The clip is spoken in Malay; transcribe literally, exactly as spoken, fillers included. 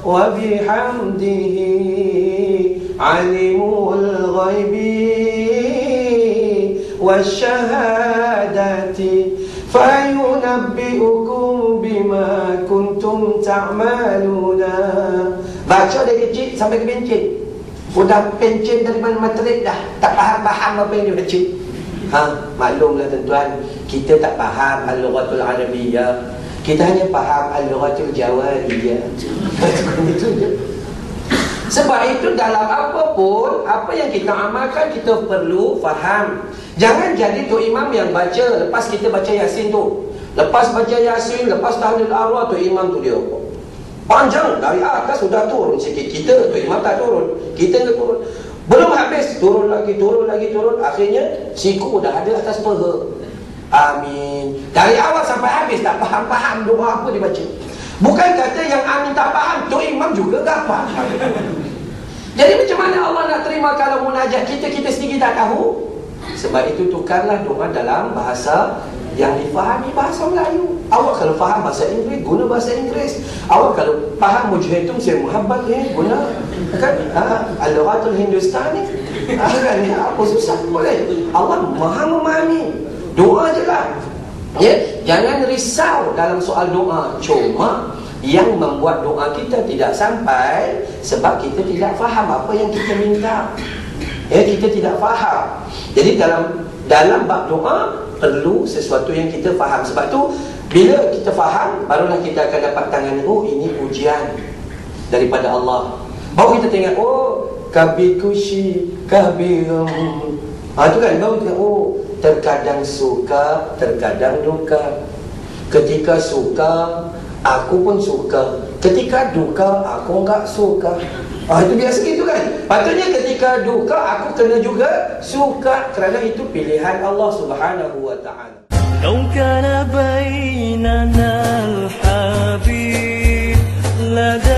wa bihamdihi alimul ghaibi wasyahadati fayunabbi'ukum bima kuntum ta'maluna. Baca dari kecil sampai ke pencet. Udah pencet dari mana matrik dah, tak faham-faham apa yang dia baca. Ha, maklumlah tuan-tuan, kita tak faham al-lughatul arabiyyah. Kita hanya faham al-lughatul jawariyah. Itu je. Sebab itu dalam apa pun, apa yang kita amalkan, kita perlu faham. Jangan jadi tu imam yang baca, lepas kita baca Yasin tu, lepas baca Yasin, lepas tahlil arwah, tu imam tu dia apa? Panjang, dari atas sudah turun sikit. Kita, tu imam tak turun, kita tak turun. Belum habis, turun lagi, turun lagi, turun. Akhirnya, siku dah ada atas peha. Amin. Dari awal sampai habis, tak faham-faham doa apa dia baca. Bukan kata yang amin tak faham, tu imam juga tak faham. Jadi macam mana Allah nak terima kalau munajat kita, kita sendiri tak tahu? Sebab itu tukarlah doa dalam bahasa yang difahami, bahasa Melayu. Awak kalau faham bahasa Inggeris, guna bahasa Inggeris. Awak kalau faham mujahidum saya muhabbat ni, guna kan ha, al-lughatul Hindustani. Ha, kan apa susah boleh. Allah Maha memahami. Doa je lah. Ya, jangan risau dalam soal doa. Cuma yang membuat doa kita tidak sampai sebab kita tidak faham apa yang kita minta. Ya, kita tidak faham. Jadi dalam dalam bab doa perlu sesuatu yang kita faham. Sebab tu bila kita faham, barulah kita akan dapat tangan, oh ini ujian daripada Allah. Baru kita tengok, oh kabikushi kabirun. Ha tu kan, baru tengok, oh terkadang suka, terkadang duka. Ketika suka, aku pun suka. Ketika duka, aku enggak suka. Ah, itu biasa gitu kan. Patutnya ketika duka, aku kena juga suka. Kerana itu pilihan Allah Subhanahu wa ta'ala. لو كان بيننا الحبيب لدى